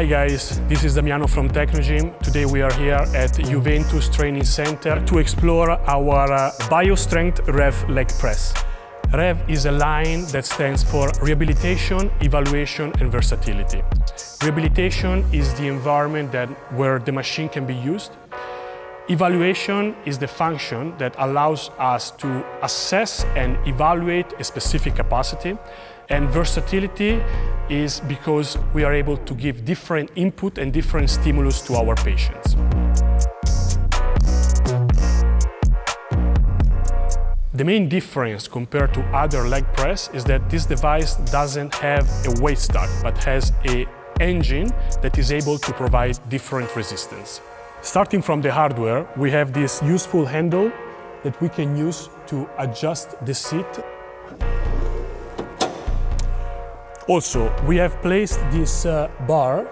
Hi guys, this is Damiano from Technogym. Today we are here at Juventus Training Center to explore our Biostrength REV leg press. REV is a line that stands for Rehabilitation, Evaluation and Versatility. Rehabilitation is the environment where the machine can be used. Evaluation is the function that allows us to assess and evaluate a specific capacity. And versatility is because we are able to give different input and different stimulus to our patients. The main difference compared to other leg press is that this device doesn't have a weight stack, but has an engine that is able to provide different resistance. Starting from the hardware, we have this useful handle that we can use to adjust the seat. Also, we have placed this bar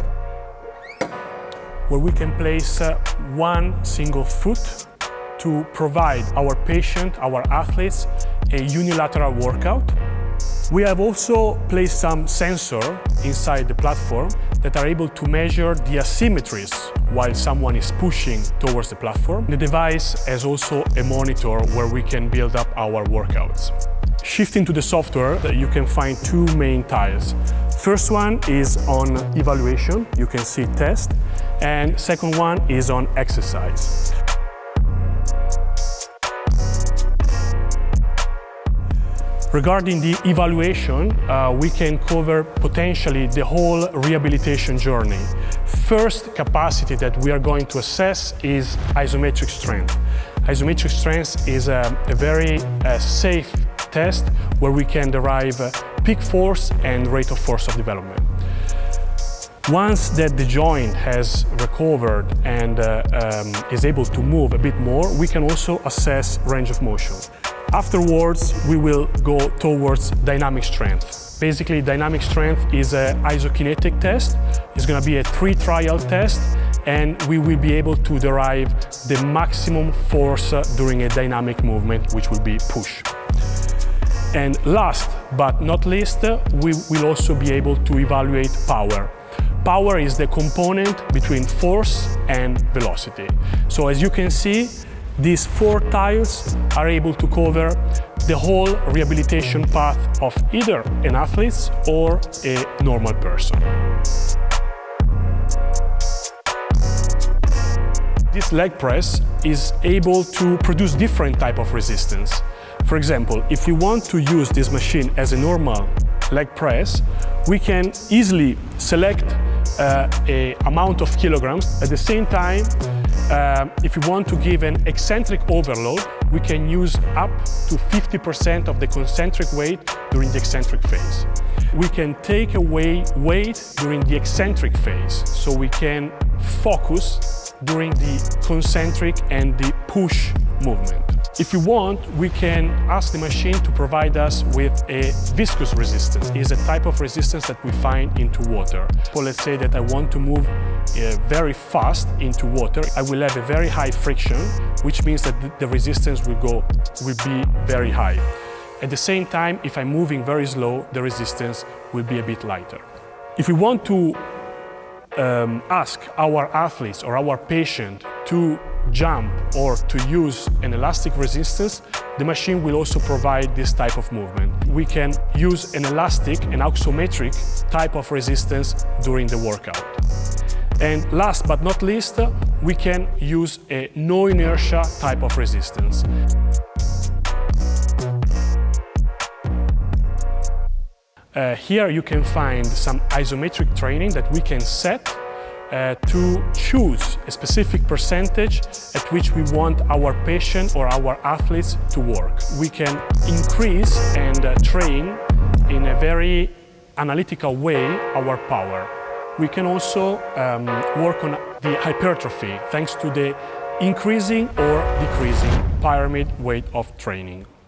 where we can place one single foot to provide our patient, our athletes, a unilateral workout. We have also placed some sensors inside the platform that are able to measure the asymmetries while someone is pushing towards the platform. The device has also a monitor where we can build up our workouts. Shifting to the software, you can find two main tiles. First one is on evaluation, you can see test, and second one is on exercise. Regarding the evaluation, we can cover potentially the whole rehabilitation journey. First capacity that we are going to assess is isometric strength. Isometric strength is a very safe test where we can derive peak force and rate of force of development. Once that the joint has recovered and is able to move a bit more, we can also assess range of motion. Afterwards, we will go towards dynamic strength. Basically, dynamic strength is an isokinetic test. It's going to be a 3-trial test, and we will be able to derive the maximum force during a dynamic movement, which will be push. And last but not least, we will also be able to evaluate power. Power is the component between force and velocity. So as you can see, these 4 tiles are able to cover the whole rehabilitation path of either an athlete or a normal person. This leg press is able to produce different types of resistance. For example, if we want to use this machine as a normal leg press, we can easily select an amount of kilograms. At the same time, if we want to give an eccentric overload, we can use up to 50% of the concentric weight during the eccentric phase. We can take away weight during the eccentric phase, so we can focus during the concentric and the push movement. If we want, we can ask the machine to provide us with a viscous resistance. It's a type of resistance that we find into water. So let's say that I want to move very fast into water. I will have a very high friction, which means that the resistance will be very high. At the same time, if I'm moving very slow, the resistance will be a bit lighter. If we want to ask our athletes or our patient to jump or to use an elastic resistance, the machine will also provide this type of movement. We can use an elastic, an axometric type of resistance during the workout. And last but not least, we can use a no inertia type of resistance. Here you can find some isometric training that we can set to choose a specific percentage at which we want our patient or our athletes to work. We can increase and train in a very analytical way our power. We can also work on the hypertrophy thanks to the increasing or decreasing pyramid weight of training.